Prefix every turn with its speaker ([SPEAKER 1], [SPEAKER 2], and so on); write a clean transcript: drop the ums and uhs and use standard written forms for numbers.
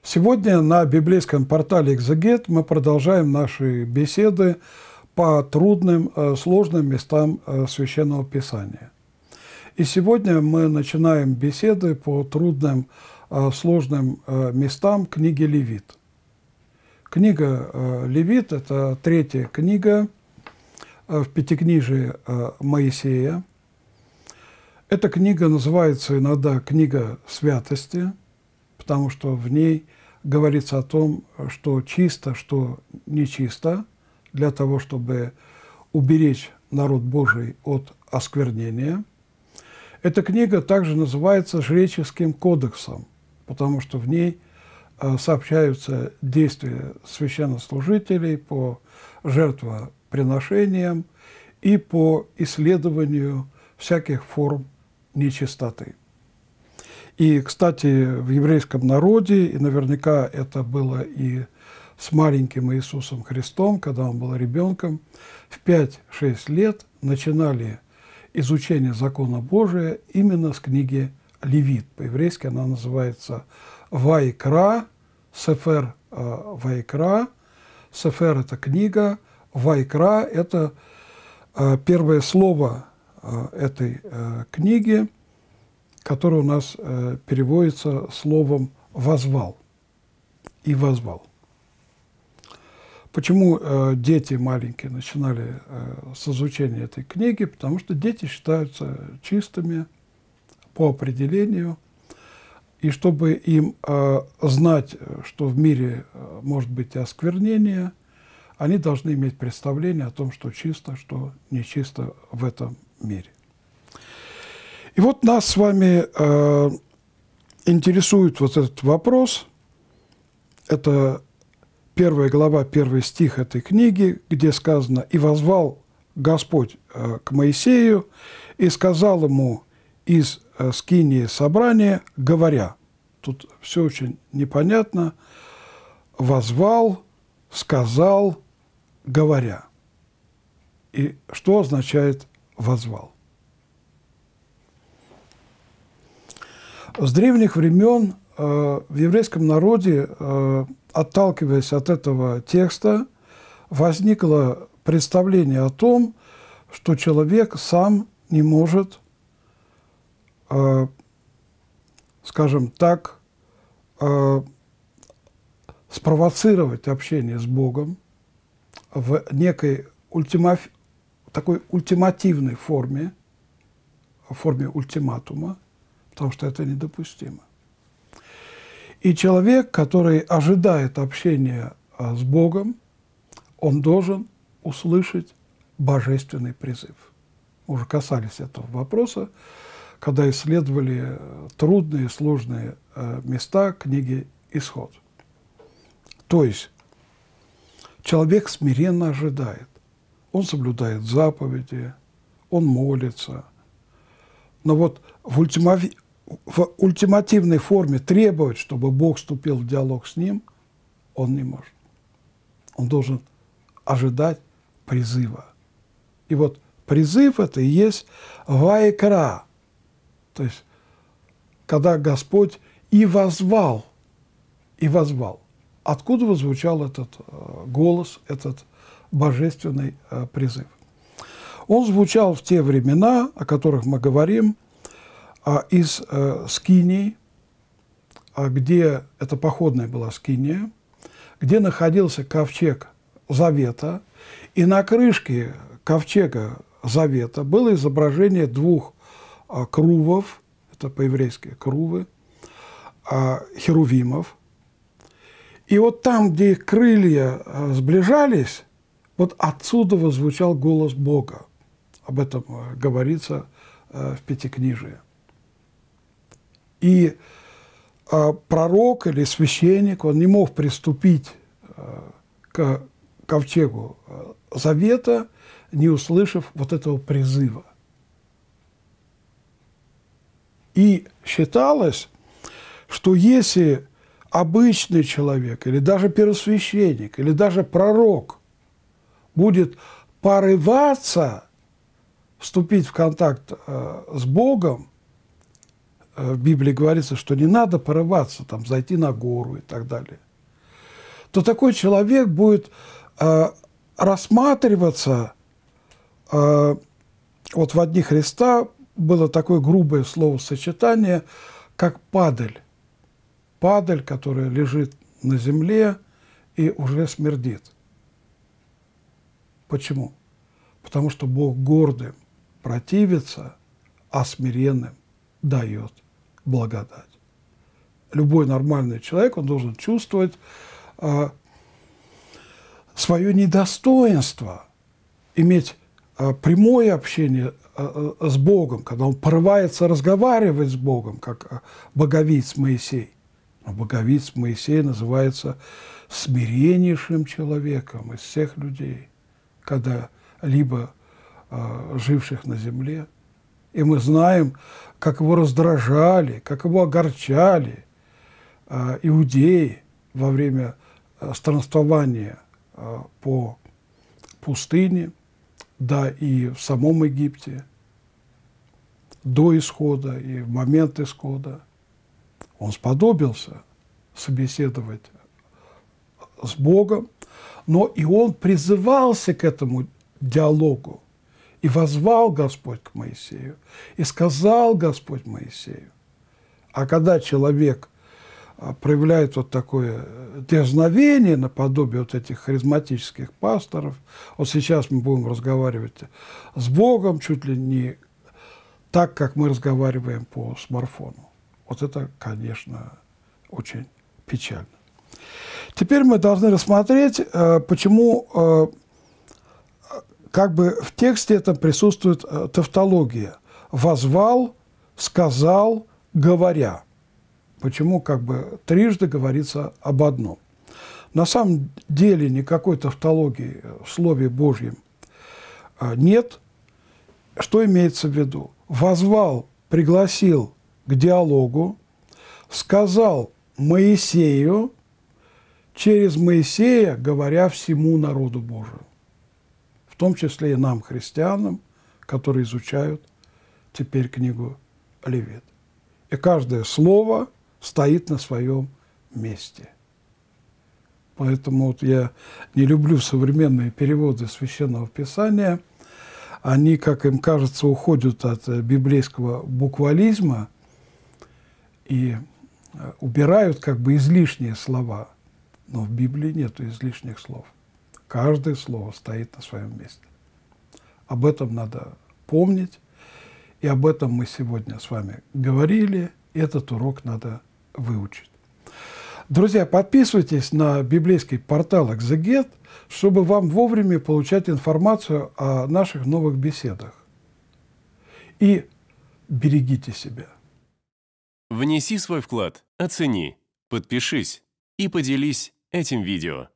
[SPEAKER 1] Сегодня на библейском портале «Экзегет» мы продолжаем наши беседы по трудным, сложным местам Священного Писания. И сегодня мы начинаем беседы по трудным, сложным местам книги Левит. Книга Левит – это третья книга в Пятикнижии Моисея. Эта книга называется иногда «Книга святости», потому что в ней говорится о том, что чисто, что нечисто, для того, чтобы уберечь народ Божий от осквернения. Эта книга также называется «Жреческим кодексом», потому что в ней сообщаются действия священнослужителей по жертвоприношениям и по исследованию всяких форм нечистоты. И, кстати, в еврейском народе, и наверняка это было и с маленьким Иисусом Христом, когда он был ребенком, в 5-6 лет начинали изучение закона Божия именно с книги Левит. По-еврейски она называется «Вайкра», «Сефер Вайкра». «Сефер» – это книга, «Вайкра» – это первое слово этой книги, который у нас переводится словом «возвал» и «возвал». Почему дети маленькие начинали с изучения этой книги? Потому что дети считаются чистыми по определению, и чтобы им знать, что в мире может быть и осквернение, они должны иметь представление о том, что чисто, что нечисто в этом мире. И вот нас с вами интересует вот этот вопрос. Это 1 глава, 1 стих этой книги, где сказано: «И возвал Господь к Моисею, и сказал ему из скинии собрания, говоря». Тут все очень непонятно. «Возвал», «сказал», «говоря». И что означает «возвал»? С древних времен в еврейском народе, отталкиваясь от этого текста, возникло представление о том, что человек сам не может, скажем так, спровоцировать общение с Богом в некой такой ультимативной форме, в форме ультиматума, потому что это недопустимо. И человек, который ожидает общения с Богом, он должен услышать божественный призыв. Мы уже касались этого вопроса, когда исследовали трудные, сложные места книги «Исход». То есть человек смиренно ожидает. Он соблюдает заповеди, он молится. Но вот в ультимативной форме требовать, чтобы Бог вступил в диалог с ним, он не может. Он должен ожидать призыва. И вот призыв – это и есть «вайкра», то есть когда Господь и возвал, и возвал. Откуда возвучал этот голос, этот божественный призыв? Он звучал в те времена, о которых мы говорим, из скинии, где, это походная была скиния, где находился ковчег Завета, и на крышке ковчега Завета было изображение двух крувов, это по-еврейски крувы, херувимов. И вот там, где их крылья сближались, вот отсюда возвучал голос Бога. Об этом говорится в Пятикнижии. И пророк или священник, он не мог приступить к ковчегу Завета, не услышав вот этого призыва. И считалось, что если обычный человек, или даже первосвященник, или даже пророк будет порываться вступить в контакт с Богом, в Библии говорится, что не надо порываться, там, зайти на гору и так далее, то такой человек будет рассматриваться, вот во дни Христа было такое грубое словосочетание, как падаль. Падаль, которая лежит на земле и уже смердит. Почему? Потому что Бог гордым противится, а смиренным дает благодать. Любой нормальный человек, он должен чувствовать свое недостоинство, иметь прямое общение с Богом, когда он порывается разговаривать с Богом, как боговиц Моисей. Но боговиц Моисей называется смиреннейшим человеком из всех людей, когда-либо живших на земле. И мы знаем, как его раздражали, как его огорчали иудеи во время странствования по пустыне, да и в самом Египте, до исхода и в момент исхода. Он сподобился собеседовать с Богом, но и он призывался к этому диалогу. И воззвал Господь к Моисею, и сказал Господь Моисею. А когда человек проявляет вот такое дерзновение наподобие вот этих харизматических пасторов, вот сейчас мы будем разговаривать с Богом чуть ли не так, как мы разговариваем по смартфону. Вот это, конечно, очень печально. Теперь мы должны рассмотреть, почему как бы в тексте этом присутствует тавтология. «Воззвал», «сказал», «говоря». Почему как бы трижды говорится об одном. На самом деле никакой тавтологии в Слове Божьем нет. Что имеется в виду? «Воззвал», пригласил к диалогу, сказал Моисею, через Моисея говоря всему народу Божию, в том числе и нам, христианам, которые изучают теперь книгу Левит. И каждое слово стоит на своем месте. Поэтому вот я не люблю современные переводы Священного Писания. Они, как им кажется, уходят от библейского буквализма и убирают как бы излишние слова. Но в Библии нет излишних слов. Каждое слово стоит на своем месте. Об этом надо помнить, и об этом мы сегодня с вами говорили, и этот урок надо выучить. Друзья, подписывайтесь на библейский портал «Экзегет», чтобы вам вовремя получать информацию о наших новых беседах. И берегите себя.
[SPEAKER 2] Внеси свой вклад, оцени, подпишись и поделись этим видео.